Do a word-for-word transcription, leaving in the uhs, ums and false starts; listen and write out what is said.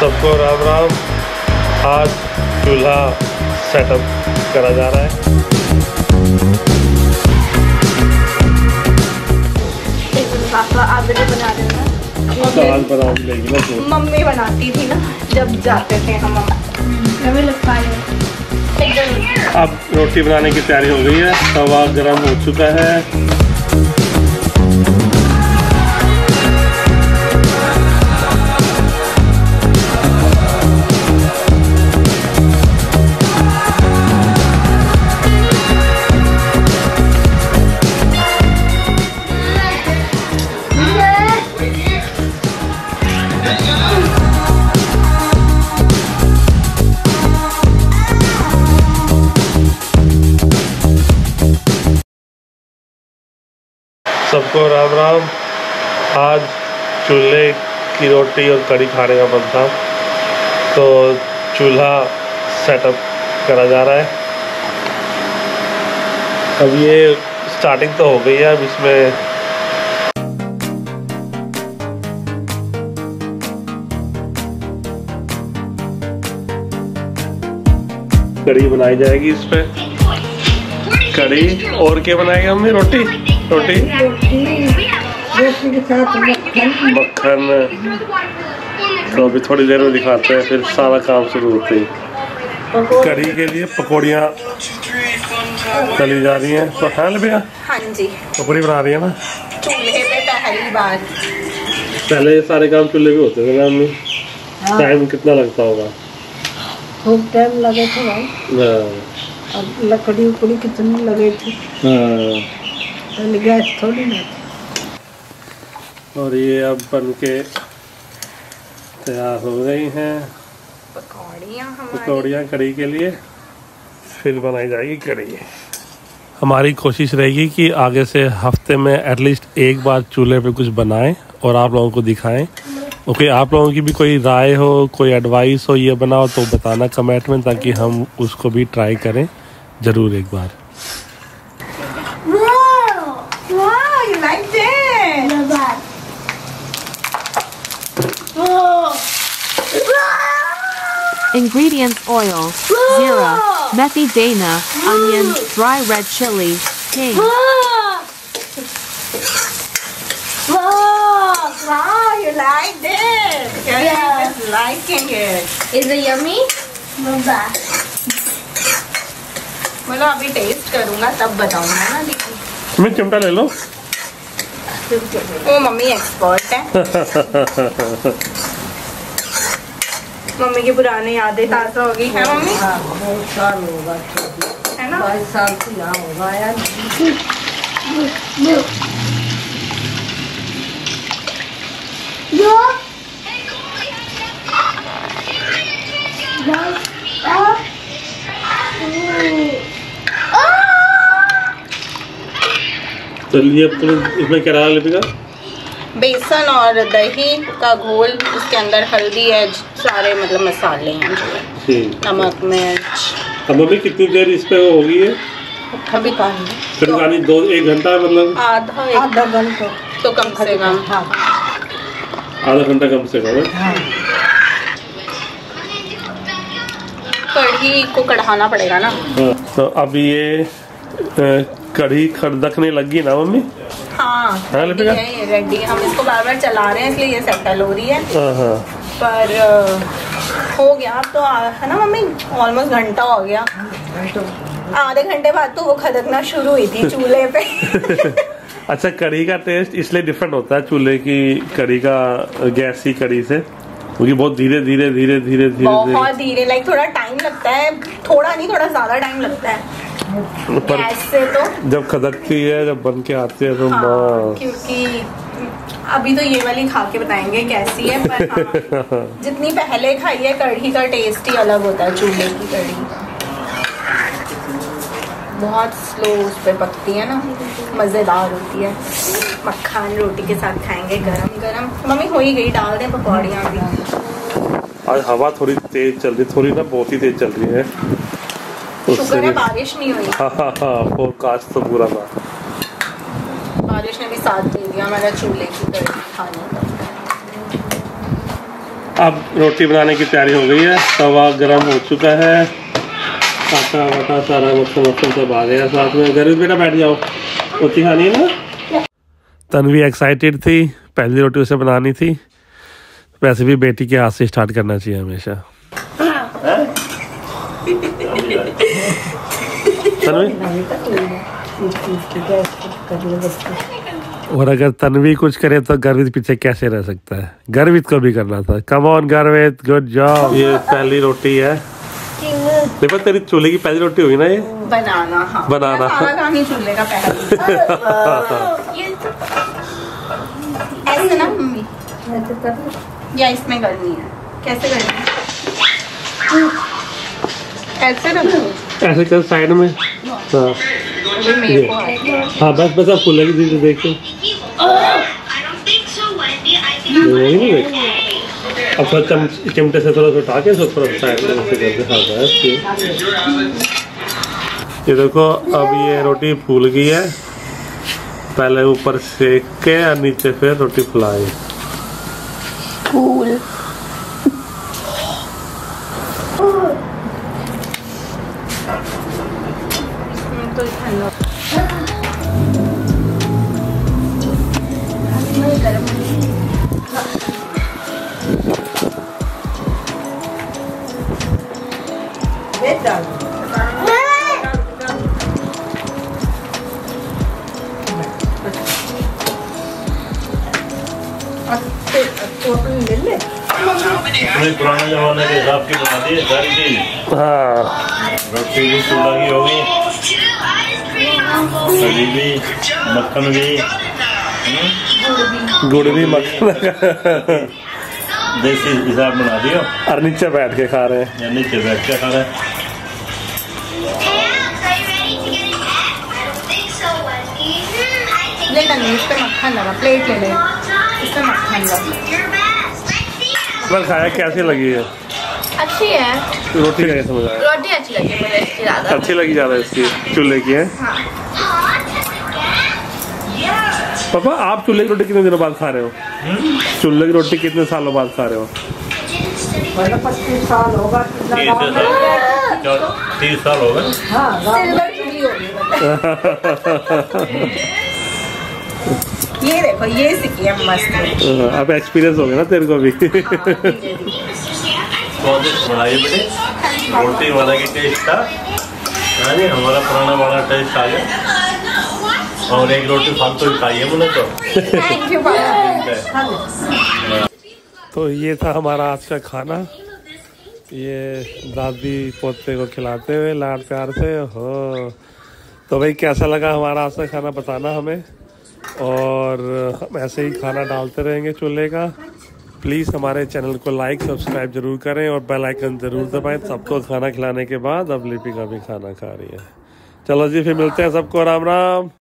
सबको राम राम। आज चूल्हा सेटअप करा जा रहा है। पापा आप भी बना देना। दाल बना लेगी ना तो मम्मी बनाती थी ना जब जाते थे हम। हमें लगता है अब रोटी बनाने की तैयारी हो गई है। तवा गरम हो चुका है। सबको राम राम। आज चूल्हे की रोटी और कढ़ी खाने का मन था तो चूल्हा सेटअप करा जा रहा है। अब ये स्टार्टिंग तो हो गई है। अब इसमें कढ़ी बनाई जाएगी। इस पे कढ़ी और क्या बनाएंगे हमने? रोटी रोटी रोटी के साथ मक्खन। तो अभी थोड़ी देर में दिखाते हैं, फिर सारा काम शुरू होते ही। कढ़ी के लिए पकौड़ियाँ तली जा रही हैं। तो हाँ भैया, हाँ जी, पकौड़ी बना रही है ना चूल्हे पे पहली बार। पहले ये सारे काम चूल्हे पे होते थे ना मम्मी। टाइम कितना लगता होगा? खूब टाइम लगे थे भाई। हाँ। अब लकड़ी उकड़ी कितनी लगे थी। हाँ। पहले गैस थोड़ी ना थी। और ये अब बन के तैयार हो गई हैं पकौड़ियाँ हमारी। पकौड़ियाँ कढ़ी के लिए। फिर बनाई जाएगी कढ़ी। हमारी कोशिश रहेगी कि आगे से हफ्ते में एटलीस्ट एक बार चूल्हे पे कुछ बनाएं और आप लोगों को दिखाएं। ओके, आप लोगों की भी कोई राय हो, कोई एडवाइस हो ये बनाओ तो बताना कमेंट में, ताकि हम उसको भी ट्राई करें ज़रूर एक बार। Ingredients: oil, zira, methi dana, onion, dry red chili, king. Wow, you like this? Yeah, I'm liking it. Is it yummy? बोलो अभी टेस्ट करूँगा तब बताऊँगा ना दीदी। मैं चिमटा ले लो। वो मम्मी एक्सपर्ट है। मम्मी की पुरानी यादें ताज़ा हो गई है मम्मी। हाँ, बहुत साल होगा, है ना? बाईस साल से यहाँ होगा यार। चलिए अब तुम इसमें क्या डाला लिपिका? बेसन और दही का घोल, उसके अंदर हल्दी है, सारे मतलब मसाले हैं जो है, नमक मिर्च। अब मम्मी कितनी देर इस पे होगी है? अभी कहानी फिर कहानी दो एक घंटा मतलब आधा एक आधा घंटा तो कम से कम। हाँ। आधा घंटा कम से कम। हाँ। कढ़ी को कढ़ाना पड़ेगा ना। हाँ। तो अब ये कढ़ी खड़दकने लगी ना मम्मी? हाँ, हाँ रेडी है ये, रेडी। हम इसको बार बार चला रहे हैं इसलिए ये सेटल हो रही है। हाँ हाँ। पर हो गया अब तो, है ना मम्मी? ऑलमोस्ट घंटा हो गया। आधे घंटे बाद तो वो खदकना शुरू हुई थी चूल्हे पे। अच्छा, कढ़ी का टेस्ट इसलिए डिफरेंट होता है चूल्हे की कढ़ी का गैस की कढ़ी से, क्योंकि बहुत धीरे धीरे धीरे धीरे धीरे बहुत धीरे, लाइक थोड़ा टाइम लगता है, थोड़ा नहीं थोड़ा ज्यादा टाइम लगता है गैस से। तो जब खदकती है, जब बन के आती है तो हाँ, क्योंकि अभी तो ये वाली खा के बताएंगे कैसी है। पर हाँ, जितनी पहले खाई है कढ़ी का टेस्ट ही अलग होता है चूल्हे की कढ़ी। बहुत स्लो उस पे पकती है ना, मज़ेदार होती है। मक्खन रोटी के साथ खाएंगे गरम गरम। मम्मी हो ही गई, डाल दें पकौड़ियाँ भी। आज हवा थोड़ी तेज चल रही, थोड़ी ना बहुत ही तेज चल रही है। शुक्र है बारिश नहीं हुई। हाँ हाँ हाँ, फोरकास्ट तो पूरा था। बारिश ने भी साथ दे दिया हमारा चूल्हे की कढ़ी खाने का। अब रोटी बनाने की तैयारी हो गई है। तवा गर्म हो चुका है, आटा वाटा सारा मक्खन मक्खन सब आ गया साथ में। गर्वित बेटा बैठ जाओ, रोटी खानी है ना। तन्वी एक्साइटेड थी, पहली रोटी उसे बनानी थी। वैसे भी बेटी के हाथ से स्टार्ट करना चाहिए हमेशा। और अगर तन्वी कुछ करे तो गर्वित पीछे कैसे रह सकता है? गर्वित को भी करना था। Come on Garvit, good job. ये पहली रोटी है। देखो तेरी चूल्हे की पहली रोटी हुई ना ये। बनाना हाँ। बनाना चूल्हे का पहला। ऐसे ना मम्मी, या इसमें करनी है? कैसे करनी है? ऐसे रखो, ऐसे कर साइड में। हाँ मेरे को आइडिया। हाँ बस बस, आप फूलेगी दीदी देखो। नहीं देख, अब थोड़ा चम, चिमटे से थोड़ा सा उठा के थोड़ा साइड में ऐसे करके खाता है। ये देखो अब ये रोटी फूल गई है। पहले ऊपर सेक के और नीचे फिर रोटी फुलाई। फूल तो ठंडा पुराने जमाने के हिसाब की बना दी घर की। हाँ रोटी भी चूल्हा की होगी, दही भी, मक्खन भी, गुड़ भी, मक्खन देसी हिसाब बना दियो। और नीचे बैठ के खा रहे हैं। या नीचे बैठ के खा रहे हैं। ले लेंगे, इस पे मक्खन लगा, प्लेट ले ले, इस पे मक्खन लगा। बस खाया, कैसी लगी है? अच्छी है रोटी का समझ आया? रोटी अच्छी लगी मुझे इसकी ज्यादा। अच्छी लगी ज्यादा इसकी, चूल्हे की है। हाँ। पापा आप चूल्हे की रोटी कितने दिनों बाद खा रहे हो? चूल्हे की रोटी कितने सालों बाद खा रहे हो? पच्चीस साल होगा। तीस साल हो गए। सिल्वर चूल्ही होगी। ये देखो, ये सीखी है मस्त। अब एक्सपीरियंस हो गया ना तेरे को भी। स्वादिष्ट बनाई बेटे, रोटी वाला की टेस्ट था। हाँ जी, हमारा पुराना वाला टेस्ट आ गया। और एक रोटी फालतू ही खाई है मैंने तो। थैंक यू पापा। तो ये था हमारा आज का खाना। ये दादी पोते को खिलाते हुए लाड प्यार से हो। तो भाई कैसा लगा हमारा आज का खाना बताना हमें। और हम ऐसे ही खाना डालते रहेंगे चूल्हे का। प्लीज़ हमारे चैनल को लाइक सब्सक्राइब जरूर करें और बेल आइकन जरूर दबाएं। सबको खाना खिलाने के बाद अब लिपि का भी खाना खा रही है। चलो जी, फिर मिलते हैं। सबको राम राम।